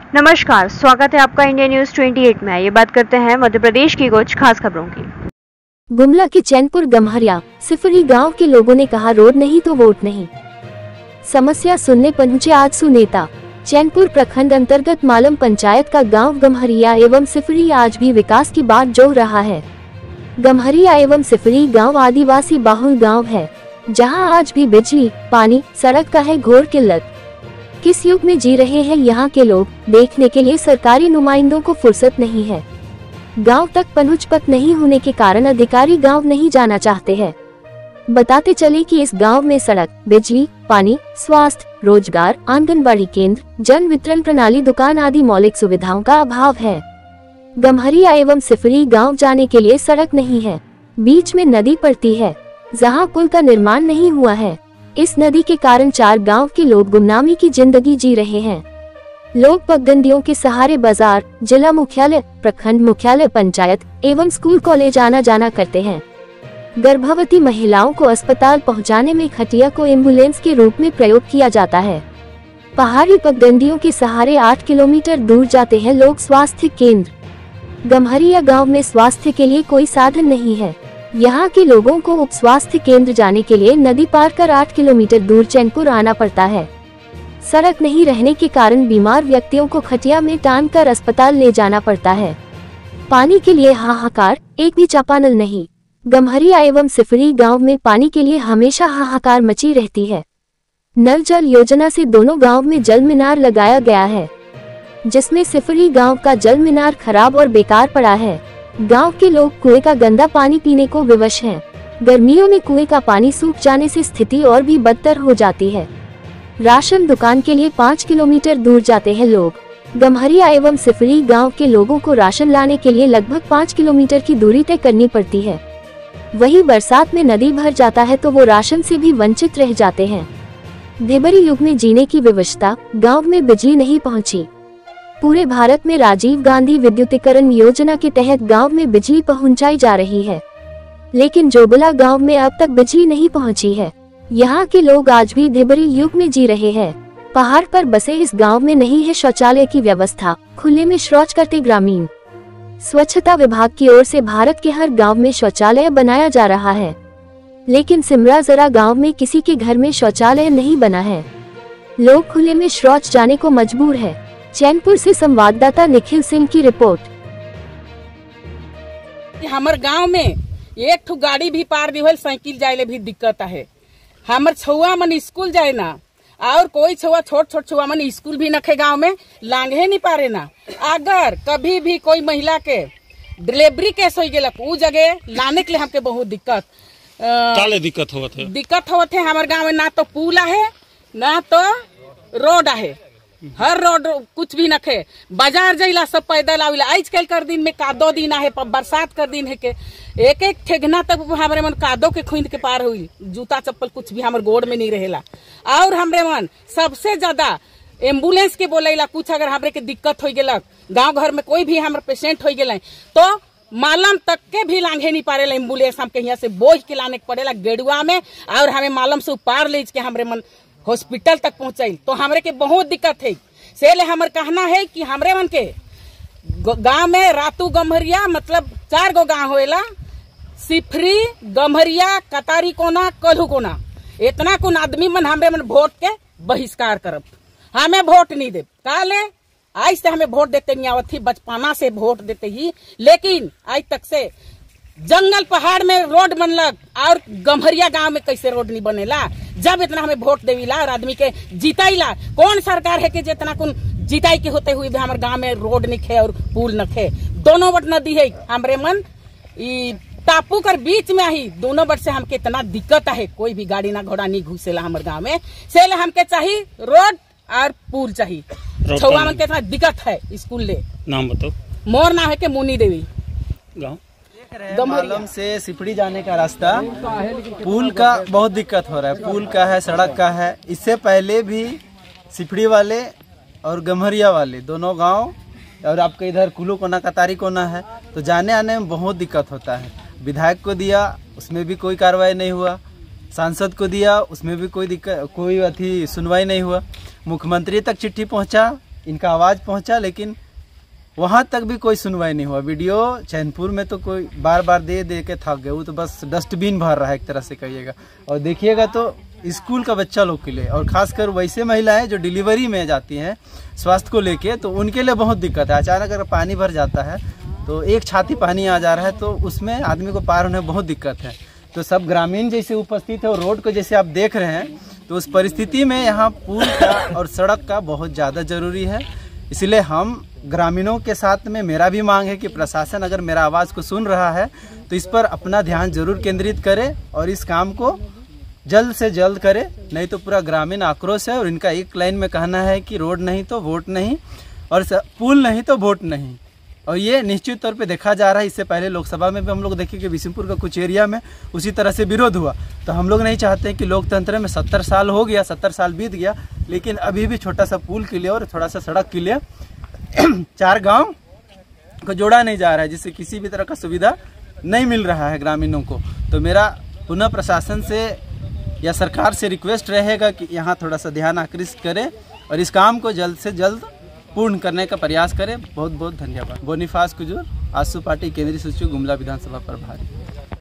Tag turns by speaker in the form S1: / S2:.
S1: नमस्कार, स्वागत है आपका इंडिया न्यूज 28 में। ये बात करते हैं मध्य प्रदेश की कुछ खास खबरों की।
S2: गुमला के चैनपुर गम्हरिया सिफरी गांव के लोगों ने कहा रोड नहीं तो वोट नहीं। समस्या सुनने पहुंचे आजसू नेता। चैनपुर प्रखंड अंतर्गत मालम पंचायत का गांव गम्हरिया एवं सिफरी आज भी विकास की बात जोड़ रहा है। गम्हरिया एवं सिफरी गांव आदिवासी बाहुल गांव है, जहां आज भी बिजली, पानी, सड़क का है घोर किल्लत। किस युग में जी रहे हैं यहाँ के लोग, देखने के लिए सरकारी नुमाइंदों को फुर्सत नहीं है। गांव तक पहुंच पक नहीं होने के कारण अधिकारी गांव नहीं जाना चाहते हैं। बताते चले कि इस गांव में सड़क, बिजली, पानी, स्वास्थ्य, रोजगार, आंगनबाड़ी केंद्र, जन वितरण प्रणाली, दुकान आदि मौलिक सुविधाओं का अभाव है। गम्हरिया एवं सिफरी गांव जाने के लिए सड़क नहीं है, बीच में नदी पड़ती है, जहां पुल का निर्माण नहीं हुआ है। इस नदी के कारण 4 गांव के लोग गुमनामी की जिंदगी जी रहे हैं। लोग पगडंडियों के सहारे बाजार, जिला मुख्यालय, प्रखंड मुख्यालय, पंचायत एवं स्कूल कॉलेज आना जाना करते हैं। गर्भवती महिलाओं को अस्पताल पहुंचाने में खटिया को एम्बुलेंस के रूप में प्रयोग किया जाता है। पहाड़ी पगडंडियों के सहारे 8 किलोमीटर दूर जाते हैं लोग स्वास्थ्य केंद्र। गम्हरिया गाँव में स्वास्थ्य के लिए कोई साधन नहीं है। यहाँ के लोगों को उप स्वास्थ्य केंद्र जाने के लिए नदी पार कर 8 किलोमीटर दूर चैनपुर आना पड़ता है। सड़क नहीं रहने के कारण बीमार व्यक्तियों को खटिया में टांग कर अस्पताल ले जाना पड़ता है। पानी के लिए हाहाकार, एक भी चापानल नहीं। गम्हरिया एवं सिफरी गांव में पानी के लिए हमेशा हाहाकार मची रहती है। नल जल योजना से दोनों गांव में जल मीनार लगाया गया है, जिसमें सिफरी गांव का जल मीनार खराब और बेकार पड़ा है। गांव के लोग कुएं का गंदा पानी पीने को विवश हैं। गर्मियों में कुएं का पानी सूख जाने से स्थिति और भी बदतर हो जाती है। राशन दुकान के लिए 5 किलोमीटर दूर जाते हैं लोग। गम्हरिया एवं सिफरी गांव के लोगों को राशन लाने के लिए लगभग 5 किलोमीटर की दूरी तय करनी पड़ती है। वहीं बरसात में नदी भर जाता है तो वो राशन से भी वंचित रह जाते हैं। ढिबरी युग में जीने की विवशता, गाँव में बिजली नहीं पहुँची। पूरे भारत में राजीव गांधी विद्युतीकरण योजना के तहत गांव में बिजली पहुंचाई जा रही है, लेकिन जोबला गांव में अब तक बिजली नहीं पहुंची है। यहाँ के लोग आज भी ढिबरी युग में जी रहे हैं। पहाड़ पर बसे इस गांव में नहीं है शौचालय की व्यवस्था, खुले में शौच करते ग्रामीण। स्वच्छता विभाग की ओर से भारत के हर गाँव में शौचालय बनाया जा रहा है, लेकिन सिमरा जरा गाँव में किसी के घर में शौचालय नहीं बना है। लोग खुले में शौच जाने को मजबूर है। चैनपुर से संवाददाता निखिल सिंह की रिपोर्ट।
S3: हमार गांव में एक ठो गाड़ी भी पार नहीं होल, साइकिल जाए भी दिक्कत है। हमार छुआ मन स्कूल जाए ना, और कोई छुआ छोट छोट छुआ मन स्कूल भी नखे गांव में लांघे नहीं पारे ना। अगर कभी भी कोई महिला के डिलीवरी केस हो गया उ जगह लाने के लिए हमके बहुत दिक्कत होते है। हमारे गाँव में ना तो पुल है ना तो रोड है, हर रोड कुछ भी नखे। बाजार जाइला सब पैदल आविला। आज कल कर दिन में कादो दिन है, बरसात कर दिन है के एक एक ठेगना तक हमारे मन कादो के खुंद के पार हुई। जूता चप्पल कुछ भी हमारे गोड़ में नहीं रहेला। और हमरे मन सबसे ज्यादा एम्बुलेंस के बोलेला, कुछ अगर हमरे के दिक्कत हो गया, गाँव घर में कोई भी हमारे पेशेंट हो गए तो मालम तक के भी लांघे नहीं पारेला एम्बुलेंस। हमके यहाँ से बोझ के लाने के पड़ेला गेड़ुआ में, और हमें मालम से पार ले के हमरे मन हॉस्पिटल तक पहुंचाई तो हमरे के बहुत दिक्कत है। सेले हमर कहना है कि हमरे मन के गांव में रातू गम्हरिया मतलब 4 गो गांव होएला, सिफरी, गम्हरिया, कतारी कोना, कल्हू कोना। इतना कुन आदमी मन हमरे मन वोट के बहिष्कार करब, हमें वोट नहीं दे। काले आज से हमें वोट देते नहीं आवत थी, बचपना से वोट देते ही, लेकिन आज तक से जंगल पहाड़ में रोड बनलक और गम्हरिया गांव में कैसे रोड नहीं बनेला। जब इतना हमें वोट देविला और आदमी के जीताईला, कौन सरकार है कि जितना कुन जीताई के होते हुए भी हमारे गांव में रोड नहीं खे और पुल न खे। दोनों बट नदी है हमरे मन टापू कर बीच में ही, दोनों बट से हमके इतना दिक्कत है, कोई भी गाड़ी ना घोड़ा नहीं घुसेला हमारे गाँव में। सेले हमके चाहिए रोड और पुल चाहिए। छुआ मन के इतना दिक्कत है। स्कूल ले नाम बताओ। मोर नाम है के मुनी देवी। गाँव
S4: मालम से सिफड़ी जाने का रास्ता, पुल का बहुत दिक्कत हो रहा है। पुल का है, सड़क का है। इससे पहले भी सिफड़ी वाले और गम्हरिया वाले दोनों गांव, और आपके इधर कुल्लू कोना, कतारी कोना है, तो जाने आने में बहुत दिक्कत होता है। विधायक को दिया, उसमें भी कोई कार्रवाई नहीं हुआ। सांसद को दिया, उसमें भी कोई सुनवाई नहीं हुआ। मुख्यमंत्री तक चिट्ठी पहुंचा, इनका आवाज़ पहुंचा, लेकिन वहां तक भी कोई सुनवाई नहीं हुआ। वीडियो चैनपुर में तो कोई बार बार दे दे के थक गए, वो तो बस डस्टबिन भर रहा है एक तरह से कहिएगा। और देखिएगा तो स्कूल का बच्चा लोग के लिए, और खासकर वैसे महिलाएं जो डिलीवरी में जाती हैं स्वास्थ्य को लेके, तो उनके लिए बहुत दिक्कत है। अचानक अगर पानी भर जाता है तो एक छाती पानी आ जा रहा है, तो उसमें आदमी को पार होने में बहुत दिक्कत है। तो सब ग्रामीण जैसे उपस्थित है और रोड को जैसे आप देख रहे हैं, तो उस परिस्थिति में यहाँ पुल का और सड़क का बहुत ज़्यादा ज़रूरी है। इसलिए हम ग्रामीणों के साथ में मेरा भी मांग है कि प्रशासन अगर मेरा आवाज़ को सुन रहा है तो इस पर अपना ध्यान जरूर केंद्रित करे और इस काम को जल्द से जल्द करे, नहीं तो पूरा ग्रामीण आक्रोश है। और इनका एक लाइन में कहना है कि रोड नहीं तो वोट नहीं, और पुल नहीं तो वोट नहीं। और ये निश्चित तौर पे देखा जा रहा है। इससे पहले लोकसभा में भी हम लोग देखे कि बिशनपुर का कुछ एरिया में उसी तरह से विरोध हुआ। तो हम लोग नहीं चाहते कि लोकतंत्र में 70 साल हो गया, 70 साल बीत गया, लेकिन अभी भी छोटा सा पुल के लिए और थोड़ा सा सड़क के लिए 4 गांव को जोड़ा नहीं जा रहा है, जिससे किसी भी तरह का सुविधा नहीं मिल रहा है ग्रामीणों को। तो मेरा पुनः प्रशासन से या सरकार से रिक्वेस्ट रहेगा कि यहाँ थोड़ा सा ध्यान आकृष्ट करें और इस काम को जल्द से जल्द पूर्ण करने का प्रयास करें। बहुत बहुत धन्यवाद। बोनीफास कुजूर, आजसू पार्टी केंद्रीय सचिव, गुमला विधानसभा प्रभारी।